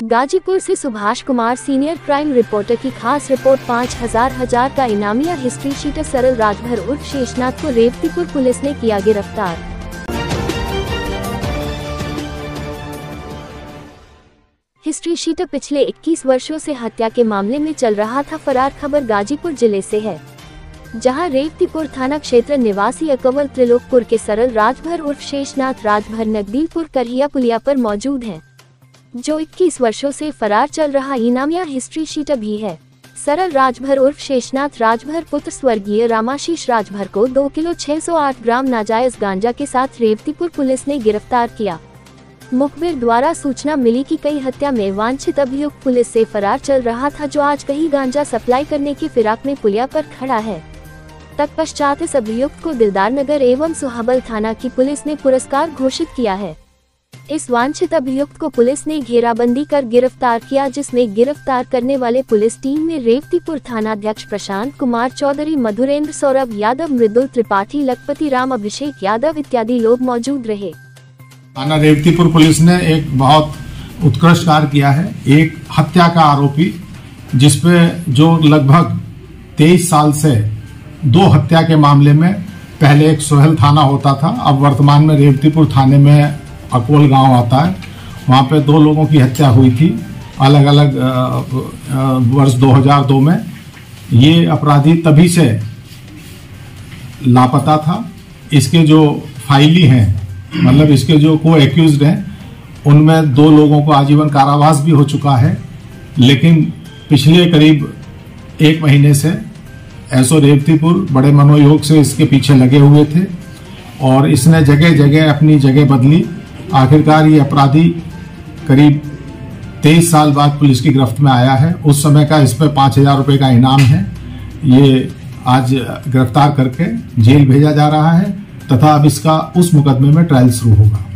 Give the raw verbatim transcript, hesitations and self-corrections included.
गाजीपुर से Subhash Kumar senior crime reporter की खास रिपोर्ट। पाँच हजार हजार का इनामिया हिस्ट्री शीटर सरल राजभर उर्फ शेषनाथ को रेवतीपुर पुलिस ने किया गिरफ्तार। हिस्ट्री शीटर पिछले इक्कीस वर्षों से हत्या के मामले में चल रहा था फरार। खबर गाजीपुर जिले से है, जहां रेवतीपुर थाना क्षेत्र निवासी अकवल त्रिलोकपुर के सरल राजभर उर्फ शेषनाथ राजभर नकदीपुर करहिया पुलिया पर मौजूद हैं, जो इक्कीस वर्षों से फरार चल रहा इनामिया हिस्ट्री शीटर भी है। सरल राजभर उर्फ शेषनाथ राजभर पुत्र स्वर्गीय रामाशीष राजभर को दो किलो छह सौ आठ ग्राम नाजायज गांजा के साथ रेवतीपुर पुलिस ने गिरफ्तार किया। मुखबिर द्वारा सूचना मिली कि कई हत्या में वांछित अभियुक्त पुलिस से फरार चल रहा था, जो आज कहीं गांजा सप्लाई करने की फिराक में पुलिया पर खड़ा है। तत्पश्चात इस अभियुक्त को दिलदार नगर एवं सुहाबल थाना की पुलिस ने पुरस्कार घोषित किया है। इस वांछित अभियुक्त को पुलिस ने घेराबंदी कर गिरफ्तार किया, जिसमें गिरफ्तार करने वाले पुलिस टीम में रेवतीपुर थानाध्यक्ष प्रशांत कुमार चौधरी, मधुरेंद्र सौरभ यादव, मृदुल त्रिपाठी, लखपति राम, अभिषेक यादव इत्यादि लोग मौजूद रहे। थाना रेवतीपुर पुलिस ने एक बहुत उत्कृष्ट कार्य किया है। एक हत्या का आरोपी, जिसपे जो लगभग तेईस साल से दो हत्या के मामले में पहले एक सोहेल थाना होता था, अब वर्तमान में रेवतीपुर थाने में अकवल गांव आता है। वहां पे दो लोगों की हत्या हुई थी अलग अलग वर्ष दो हज़ार दो में। ये अपराधी तभी से लापता था। इसके जो फाइली हैं, मतलब इसके जो को एक्यूज्ड हैं, उनमें दो लोगों को आजीवन कारावास भी हो चुका है। लेकिन पिछले करीब एक महीने से एसओ रेवतीपुर बड़े मनोयोग से इसके पीछे लगे हुए थे और इसने जगह जगह अपनी जगह बदली। आखिरकार ये अपराधी करीब तेईस साल बाद पुलिस की गिरफ्त में आया है। उस समय का इस पर पांच हजार रुपये का इनाम है। ये आज गिरफ्तार करके जेल भेजा जा रहा है तथा अब इसका उस मुकदमे में ट्रायल शुरू होगा।